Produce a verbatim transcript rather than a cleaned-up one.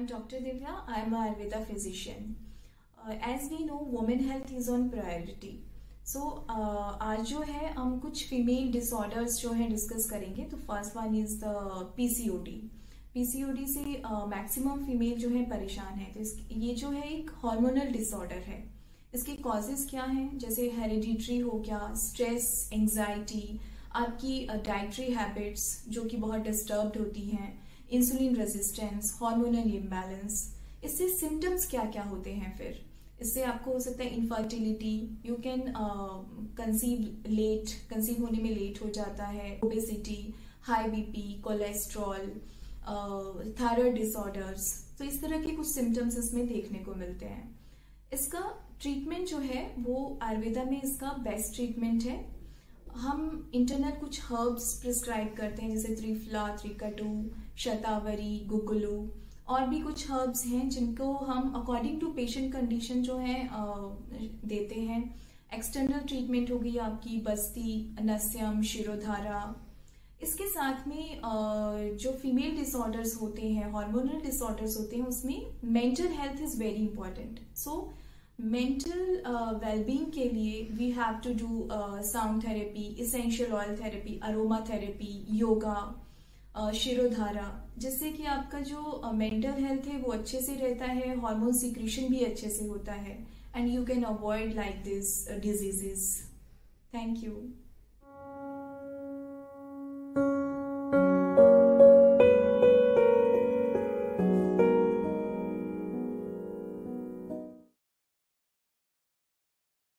I'm Doctor Divya. I'm an Ayurveda physician. Uh, as we know, women health is on priority. So uh, आज जो है हम कुछ female disorders जो है डिस्कस करेंगे. तो first one is the PCOD. PCOD से मैक्सिमम uh, फीमेल जो है परेशान है. तो इस, ये जो है एक हार्मोनल डिसऑर्डर है. इसके कॉजेज क्या हैं? जैसे हेरिडिटरी हो गया, स्ट्रेस, एंजाइटी, आपकी डाइटरी uh, हैबिट्स जो कि बहुत डिस्टर्ब्ड होती हैं, इंसुलिन रेजिस्टेंस, हार्मोनल इम्बैलेंस. इससे सिम्टम्स क्या क्या होते हैं? फिर इससे आपको हो सकता है infertility, you can conceive late, conceive होने में लेट हो जाता है, obesity, high BP, cholesterol, thyroid disorders. तो इस तरह के कुछ सिम्टम्स इसमें देखने को मिलते हैं. इसका ट्रीटमेंट जो है वो आयुर्वेदा में इसका बेस्ट ट्रीटमेंट है. हम इंटरनल कुछ हर्ब्स प्रिस्क्राइब करते हैं, जैसे त्रिफला, त्रिकटु, शतावरी, गुगुलू, और भी कुछ हर्ब्स हैं जिनको हम अकॉर्डिंग टू पेशेंट कंडीशन जो है देते हैं. एक्सटर्नल ट्रीटमेंट होगी आपकी बस्ती, नस्यम, शिरोधारा. इसके साथ में जो फीमेल डिसऑर्डर्स होते हैं, हार्मोनल डिसऑर्डर्स होते हैं, उसमें mental health is very important. So mental wellbeing के लिए we have to do sound therapy, essential oil therapy, aroma therapy, yoga, shirodhara, जिससे कि आपका जो मेंटल हेल्थ है वो अच्छे से रहता है, हार्मोन सिक्रीशन भी अच्छे से होता है, and you can avoid like this diseases. Thank you.